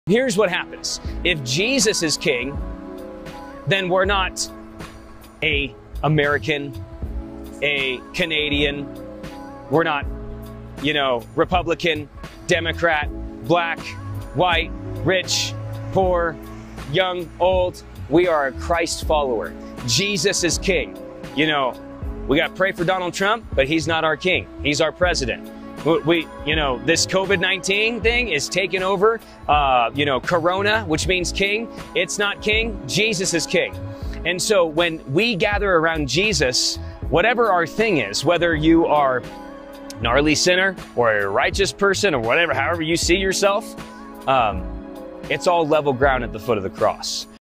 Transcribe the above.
Here's what happens. If Jesus is king, then we're not a American, a Canadian, we're not, Republican, Democrat, black, white, rich, poor, young, old. We are a Christ follower. Jesus is king. We got to pray for Donald Trump, but he's not our king. He's our president. This COVID-19 thing is taking over, Corona, which means king. It's not king. Jesus is king. And so when we gather around Jesus, whatever our thing is, whether you are a gnarly sinner or a righteous person or whatever, however you see yourself, it's all level ground at the foot of the cross.